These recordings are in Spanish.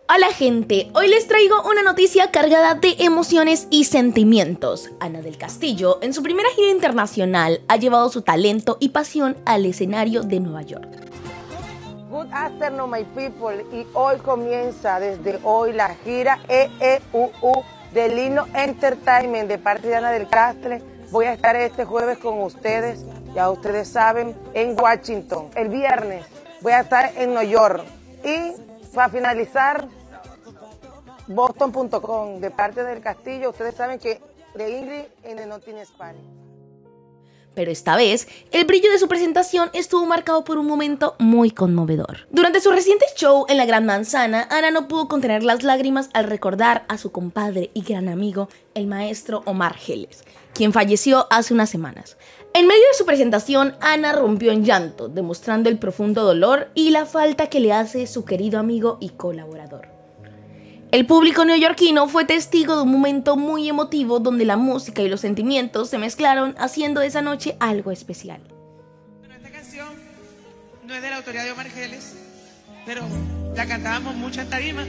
Hola gente, hoy les traigo una noticia cargada de emociones y sentimientos. Ana del Castillo, en su primera gira internacional, ha llevado su talento y pasión al escenario de Nueva York. Good afternoon, my people, y hoy comienza desde hoy la gira EEUU de Lino Entertainment de parte de Ana del Castillo. Voy a estar este jueves con ustedes, ya ustedes saben, en Washington. El viernes voy a estar en Nueva York y para finalizar, Boston.com de parte del Castillo. Ustedes saben que de Ingrid en el Not in Spanish. Pero esta vez, el brillo de su presentación estuvo marcado por un momento muy conmovedor. Durante su reciente show en la Gran Manzana, Ana no pudo contener las lágrimas al recordar a su compadre y gran amigo, el maestro Omar Geles, quien falleció hace unas semanas. En medio de su presentación, Ana rompió en llanto, demostrando el profundo dolor y la falta que le hace su querido amigo y colaborador. El público neoyorquino fue testigo de un momento muy emotivo donde la música y los sentimientos se mezclaron, haciendo de esa noche algo especial. Bueno, esta canción no es de la autoría de Omar Geles, pero la cantábamos mucho en tarima.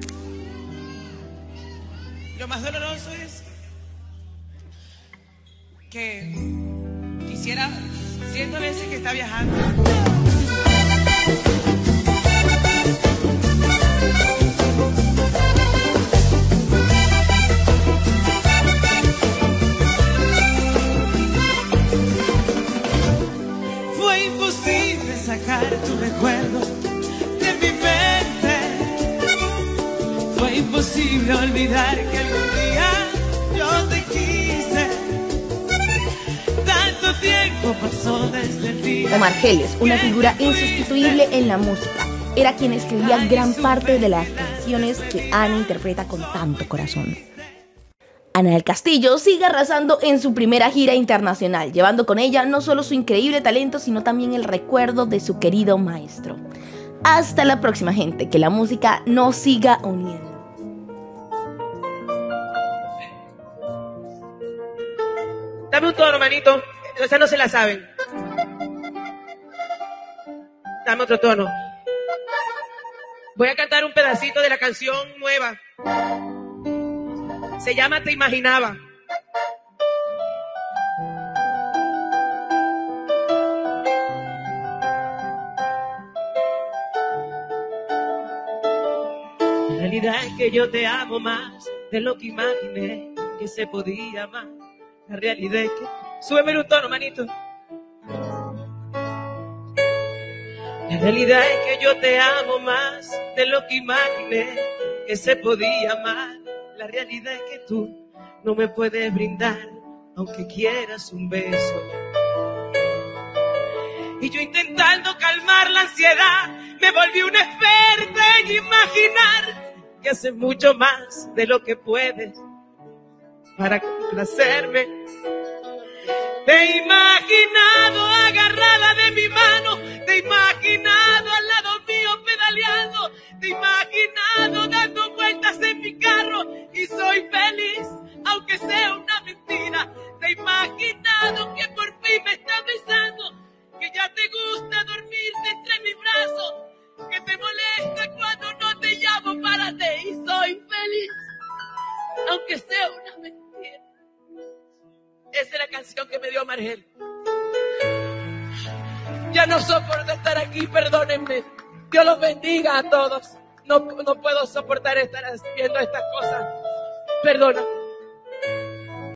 Lo más doloroso es que quisiera 100 veces que está viajando. Fue imposible sacar tu recuerdo de mi mente. Fue imposible olvidar que algún día yo te quise. Tanto tiempo pasó desde el día. Omar Geles, una figura insustituible en la música, era quien escribía gran parte de las canciones que Ana interpreta con tanto corazón. Ana del Castillo sigue arrasando en su primera gira internacional, llevando con ella no solo su increíble talento, sino también el recuerdo de su querido maestro. Hasta la próxima, gente, que la música nos siga uniendo. Dame un tono, manito. Esa no se la saben. Dame otro tono. Voy a cantar un pedacito de la canción nueva. Se llama Te Imaginaba. La realidad es que yo te amo más de lo que imaginé que se podía amar. La realidad es que... Súbeme un tono, manito. La realidad es que yo te amo más de lo que imaginé que se podía amar. La realidad es que tú no me puedes brindar, aunque quieras un beso. Y yo intentando calmar la ansiedad, me volví una experta en imaginar que haces mucho más de lo que puedes para complacerme. Te he imaginado agarrada de mi mano, te he imaginado al lado mío pedaleando, te he imaginado dando vueltas en mi carro y soy feliz, aunque sea una mentira. Te he imaginado que por fin me estás besando, que ya te gusta dormirte entre mis brazos, que te molesta cuando no te llamo para ti y soy feliz, aunque sea una mentira. Esa es la canción que me dio Omar Geles. Ya no soporto estar aquí, perdónenme. Dios los bendiga a todos. No puedo soportar estar haciendo estas cosas. Perdona.